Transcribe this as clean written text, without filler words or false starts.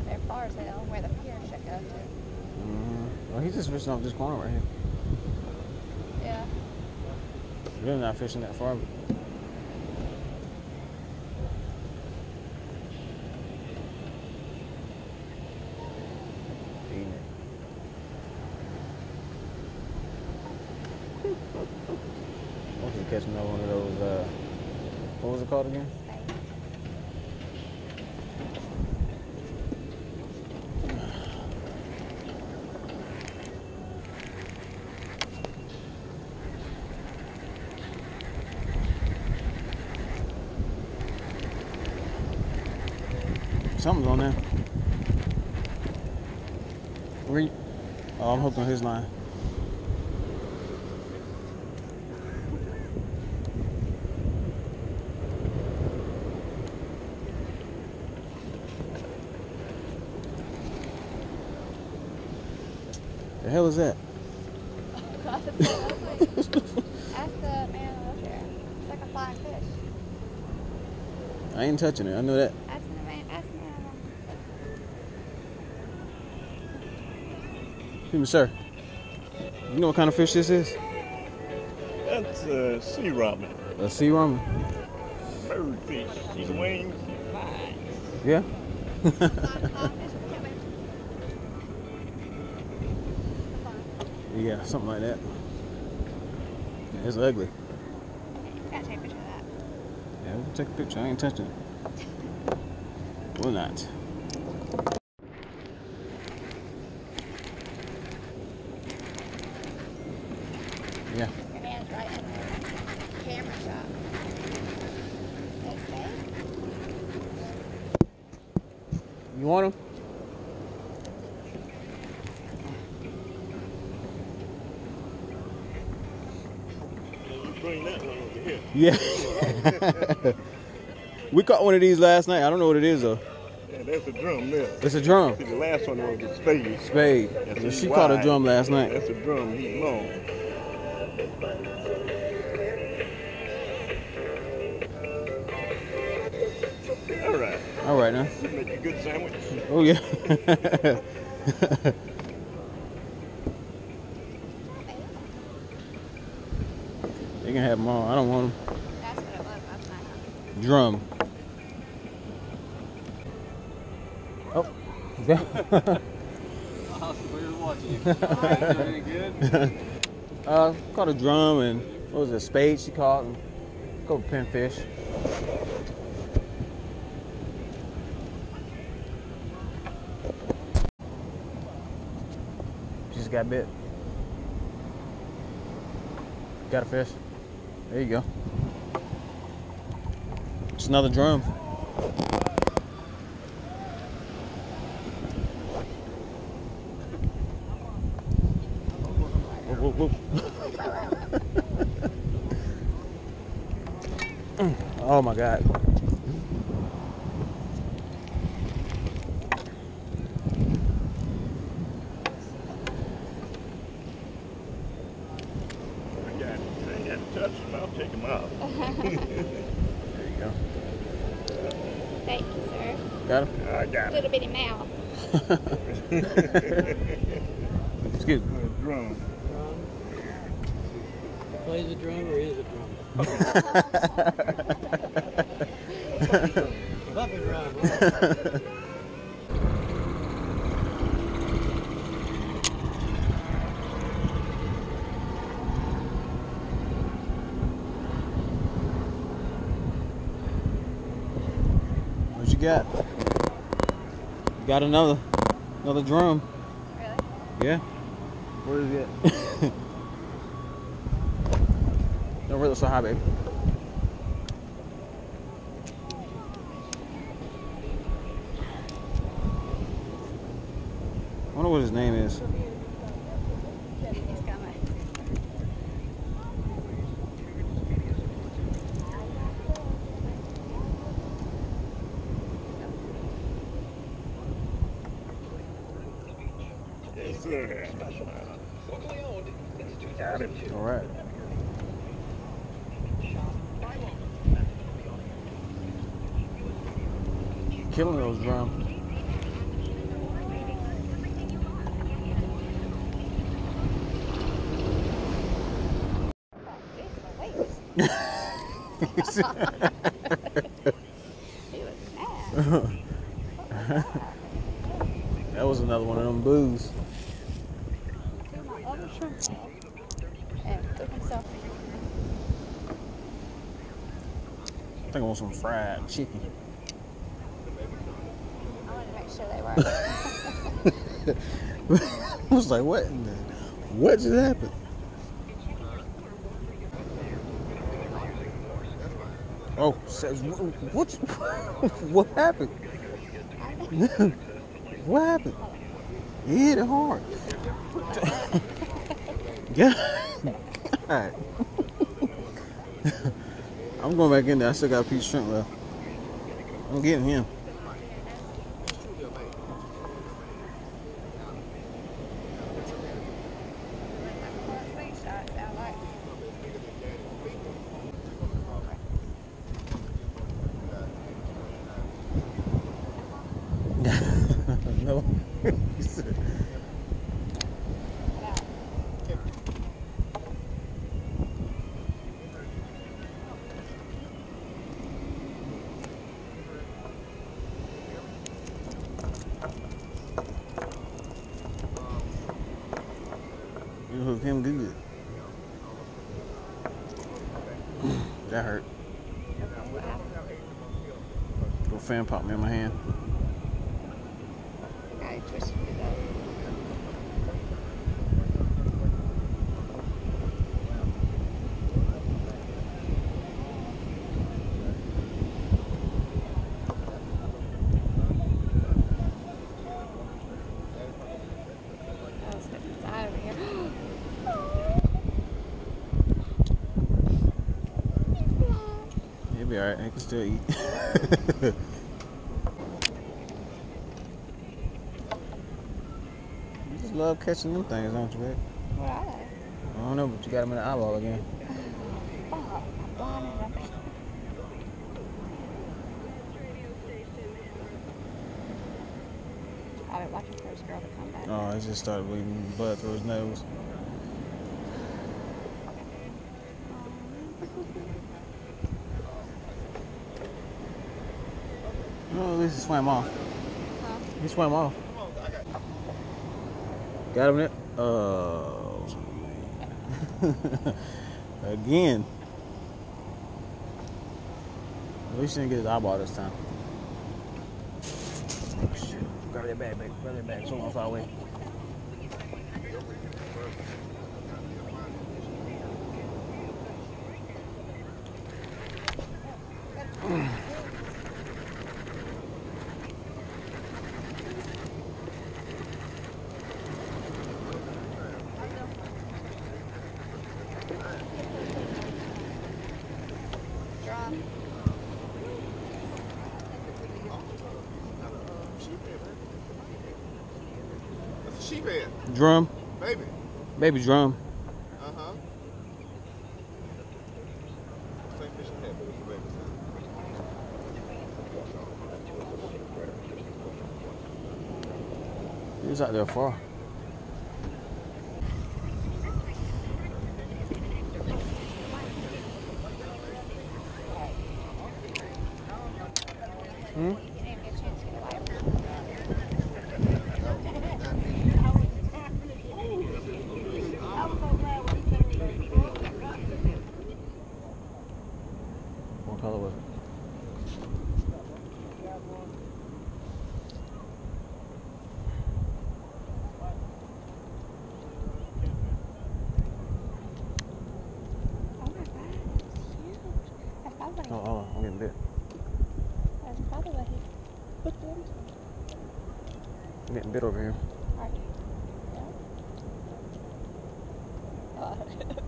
out there far as hell, where the pier should go to. Well, he's just fishing off this corner right here. Yeah. Really not fishing that far. I'm just catching up one of those, what was it called again? Something's on there. Where you? Oh, I'm hooked on his line. The hell is that? That's the man in the wheelchair. It's like a flying fish. I ain't touching it. I know that. That's the man. Excuse me, sir. You know what kind of fish this is? That's a sea robin. A sea robin? Birdfish. These wings fine. Yeah? Yeah, something like that. It's ugly. Gotta take a picture of that. Yeah, we'll take a picture. I ain't touching it. Will not. Yeah. Your hand's right in the camera shot. Okay. You want them? Bring that one over here. Yeah. We caught one of these last night. I don't know what it is though. Yeah, that's a drum there. It's a drum. See, the last one was a spade. Spade. That's Well, she wide. caught a drum last night. That's a drum. He's long. All right. All right now. Make a good sandwich. Oh yeah. They can have them all. I don't want them. That's what it was last night. Drum. Oh. Very good. Caught a drum and what was it, a spade she caught and a couple pinfish. Just got bit. Got a fish. There you go. It's another drum. Whoop, whoop, whoop. Oh my God. I ain't got to touch him. I'll take him out. There you go. Thank you, sir. Got him? I got it. Little bitty mouth. Excuse me. Drum. Plays a drum or is a drum? Up and run. What you got? Got another drum. Really? Yeah. Where is it? Don't really so high, baby. I wonder what his name is. He's coming. Yes, sir. Got it. All right. Killing those drums. He was mad. That was another one of them boos. Took my other shrimp off and took himself. I think I want some fried chicken. I wanted to make sure they were. I was like, what? What just happened? Oh, says what? What happened? What happened? He hit it hard. Yeah. God. I'm going back in there. I still got a piece of shrimp left. I'm getting him. No. You hook him good. That hurt. Little fan popped me in my hand. I twisted it up. I was getting tired over here. He'll be alright. He can still eat. You just love catching them things, don't you, babe? What are they? I don't know, but you got them in the eyeball again. Fuck, I'm blinded up. I've been watching for this girl to come back. Oh, he just started bleeding blood through his nose. Oh, at least he swam off. Huh? He swam off. Got him there. Oh. Again. At least he didn't get his eyeball this time. Oh, shit. Grab that bag, baby. Grab that bag. So on far away. Drum. That's a sheep head. Drum. Baby. Baby drum. Uh-huh. Same fish in head, but it's a baby. He was out there far. Hmm? You didn't even get a chance to get a wiper. What color was it? Oh my god, it's huge. That's probably Oh, hold on. I'm getting bit. that's probably what he put them into. I'm getting bit over here. Are you? Yeah.